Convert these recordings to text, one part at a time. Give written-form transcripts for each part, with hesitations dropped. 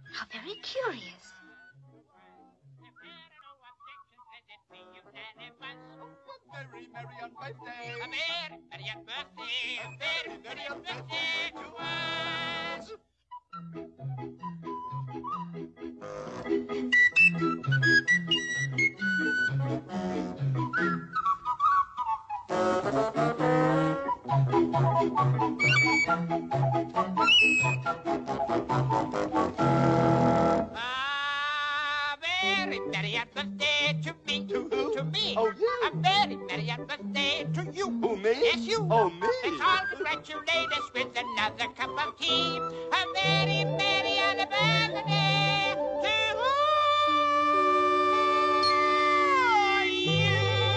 How very curious. Very merry on birthday. A very merry on birthday. A very merry on birthday to us. Very merry on birthday to me. To who? To me. Oh, you. A very merry on birthday to you. Who, me? Yes, you. Oh, me? Let's all congratulate us with another cup of tea. A very merry on a birthday to you.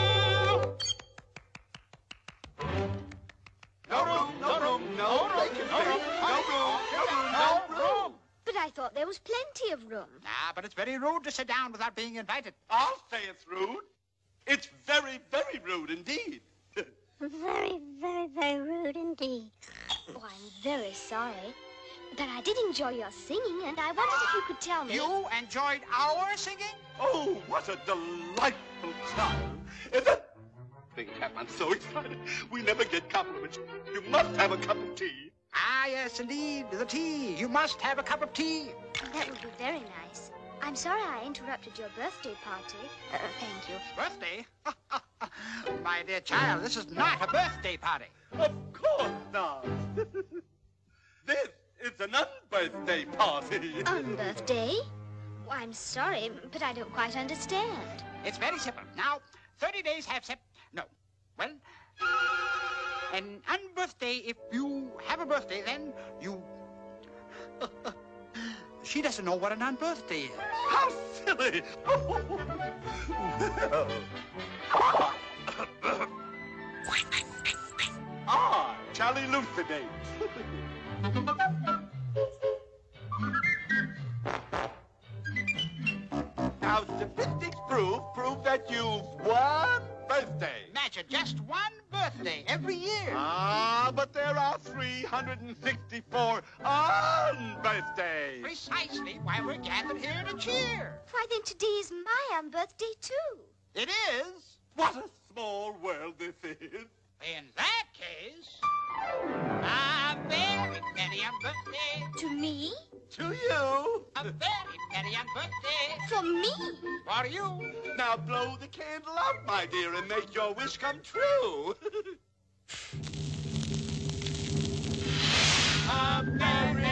No room, no room, no bacon, no room, no room, no room. But I thought there was plenty of room. Ah, but it's very rude to sit down without being invited. I'll say it's rude. It's very, very rude indeed. Very, very, very rude indeed. Oh, I'm very sorry. But I did enjoy your singing, and I wondered if you could tell me... You enjoyed our singing? Oh, what a delightful time. Is it? Think, Cap, I'm so excited. We never get compliments. You must have a cup of tea. Ah, yes, indeed, the tea. You must have a cup of tea. That would be very nice. I'm sorry I interrupted your birthday party. Thank you. Birthday? My dear child, this is not a birthday party. Of course not. This is an unbirthday party. Unbirthday? Oh, I'm sorry, but I don't quite understand. It's very simple. Now, 30 days have no. Well, an unbirthday, if you have a birthday, then you... She doesn't know what an unbirthday is. How silly. I shall elucidate. Now, statistics prove that you've one birthday. Imagine just one birthday every year. Ah, but there are 364 unbirthdays. Precisely why we're gathered here to cheer. Why, then today's my unbirthday, too. It is. What a small world this is. In that case, a very merry birthday To me? To you. a very merry birthday For me? for you. Now blow the candle out, my dear, and make your wish come true. A merry